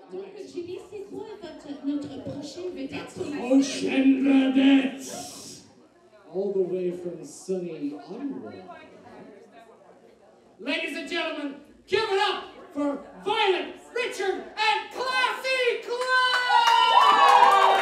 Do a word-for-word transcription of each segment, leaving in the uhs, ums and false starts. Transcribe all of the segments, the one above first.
Donc, Jimmy, c'est quoi votre, notre prochaine vedette? Prochaine vedette! All the way from sunny Ottawa. Ladies and gentlemen, give it up for Violet, Richard, and Classy Clyde!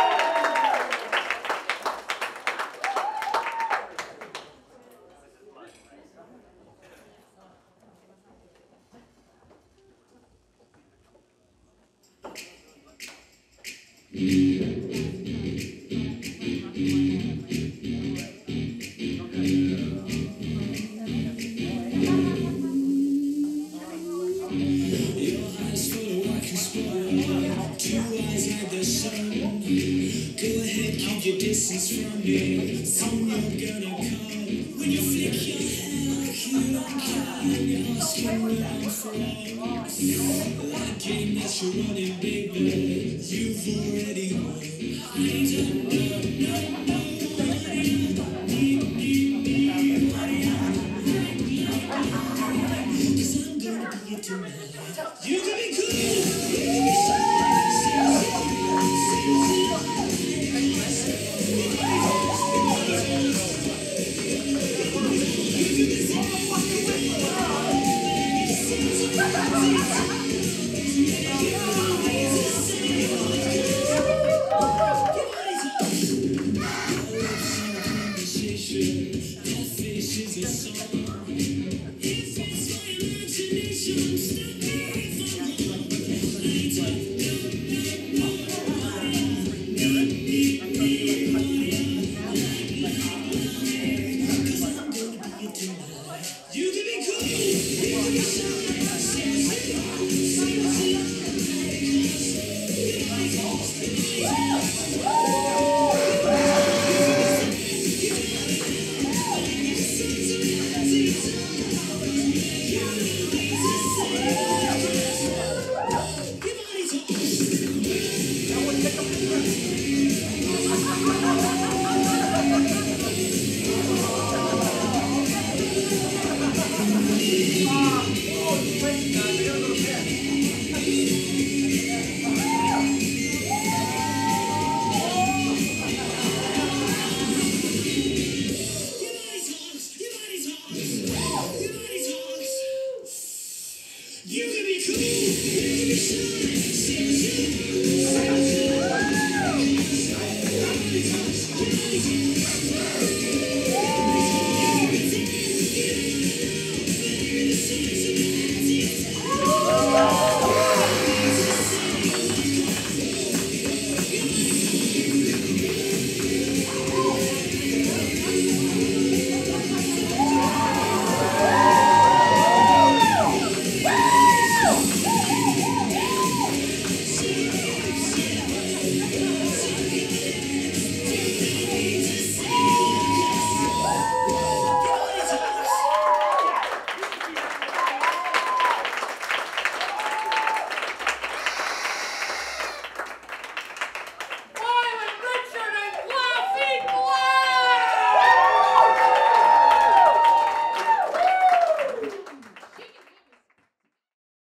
Your distance from me, soon you're gonna come. When you flick your hair like you don't care, you're asking around for us. That game that you're running, baby, you've already won. I don't know, no, no. Cause I'm gonna be your tonight. You can be cool, you can be shy. You can be cool, you can be shy.